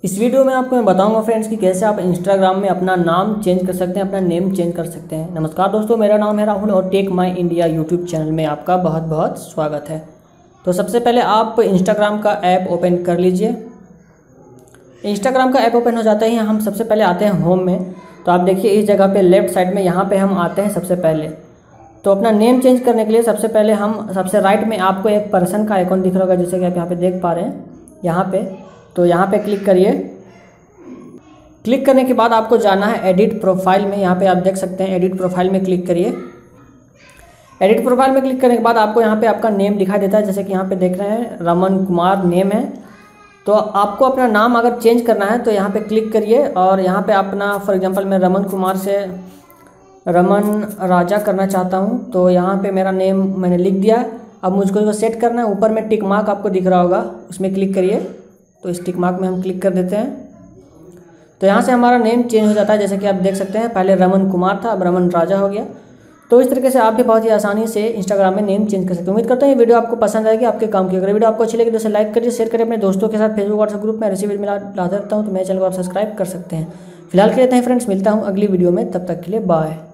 इस वीडियो में आपको मैं बताऊंगा फ्रेंड्स कि कैसे आप इंस्टाग्राम में अपना नाम चेंज कर सकते हैं, अपना नेम चेंज कर सकते हैं। नमस्कार दोस्तों, मेरा नाम है राहुल और tech my India YouTube channel में आपका बहुत बहुत स्वागत है। तो सबसे पहले आप इंस्टाग्राम का ऐप ओपन कर लीजिए। इंस्टाग्राम का ऐप ओपन हो जाता ही हम सबसे पहले आते हैं होम में। तो आप देखिए इस जगह पे लेफ्ट साइड में यहाँ पे हम आते हैं सबसे पहले। तो अपना नेम चेंज करने के लिए सबसे पहले हम सबसे राइट में आपको एक पर्सन का आइकॉन दिख रहा होगा, जैसे कि आप यहाँ पे देख पा रहे हैं यहाँ पे। तो यहाँ पे क्लिक करिए। क्लिक करने के बाद आपको जाना है एडिट प्रोफाइल में। यहाँ पे आप देख सकते हैं एडिट प्रोफाइल में क्लिक करिए। एडिट प्रोफाइल में क्लिक करने के बाद आपको यहाँ पे आपका नेम दिखाई देता है, जैसे कि यहाँ पे देख रहे हैं रमन कुमार नेम है। तो आपको अपना नाम अगर चेंज करना है तो यहाँ पे क्लिक करिए और यहाँ पे अपना फॉर एग्जांपल मैं रमन कुमार से रमन राजा करना चाहता हूँ। तो यहाँ पे मेरा नेम मैंने लिख दिया। अब मुझको इसको सेट करना है। ऊपर में टिक मार्क आपको दिख रहा होगा, उसमें क्लिक करिए। तो इस टिक मार्क में हम क्लिक कर देते हैं। तो यहाँ से हमारा नेम चेंज हो जाता है, जैसे कि आप देख सकते हैं पहले रमन कुमार था, अब रमन राजा हो गया। तो इस तरीके से आप भी बहुत ही आसानी से इंस्टाग्राम में नेम चेंज कर सकते हैं। उम्मीद करता हूँ ये वीडियो आपको पसंद आएगी, आपके काम की। अगर वीडियो आपको अच्छी लगी तो इसे लाइक करिए, शेयर करिए अपने दोस्तों के साथ। फेसबुक व्हाट्सएप ग्रुप में रेसिपी लाता रहता हूँ, तो मेरे चैनल को आप सब्सक्राइब कर सकते हैं। फिलहाल के लिए फ्रेंड्स, मिलता हूँ अगली वीडियो में, तब तक के लिए बाय।